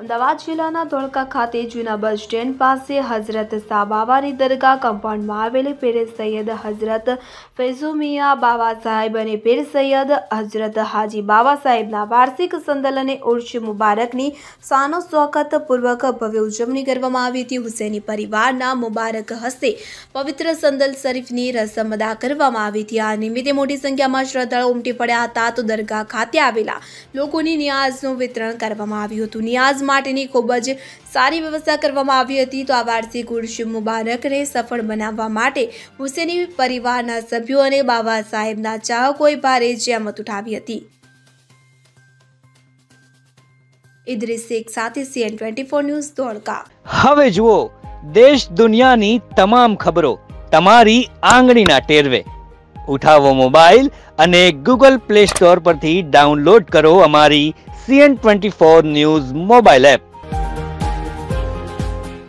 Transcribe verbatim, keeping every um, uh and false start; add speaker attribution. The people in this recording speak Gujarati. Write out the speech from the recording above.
Speaker 1: અમદાવાદ જિલ્લાના ધોળકા ખાતે જૂના બસ સ્ટેન્ડ પાસે હઝરત સાબાવાની દરગાહ કમ્પાઉન્ડમાં આવેલી પીર સૈયદ હઝરત ફૈઝુમિયા બાવા સાહેબ અને પીર સૈયદ હઝરત હાજી બાવા સાહેબના વાર્ષિક સંદલ અને ઉર્ષ મુબારકની શાનો સ્વાગત પૂર્વક ભવ્ય ઉજવણી કરવામાં આવી હતી। હુસૈની પરિવારના મુબારક હસ્તે પવિત્ર સંદલ શરીફની રસમ અદા કરવામાં આવી હતી। આ નિમિત્તે મોટી સંખ્યામાં શ્રદ્ધાળુઓ ઉમટી પડ્યા હતા તો દરગાહ ખાતે આવેલા લોકોની નિયાઝનું વિતરણ કરવામાં આવ્યું હતું। નિયાઝ માટેની ખૂબ જ સારી વ્યવસ્થા કરવામાં આવી હતી। તો આ વાર્ષિક ઉર્ષ મુબારકને સફળ બનાવવા માટે હુસૈની પરિવારના સભ્યો અને બાબા સાહેબના ચાહકોએ ભારે જહેમત ઉઠાવી હતી। ઇદ્રીસ શેખ સાથે CN twenty four news Dholka.
Speaker 2: હવે જુઓ દેશ દુનિયાની તમામ ખબરો તમારી આંગળીના ટેરવે। ઉઠાવો મોબાઈલ અને ગૂગલ પ્લે સ્ટોર પરથી ડાઉનલોડ કરો અમારી CN twenty four news mobile app.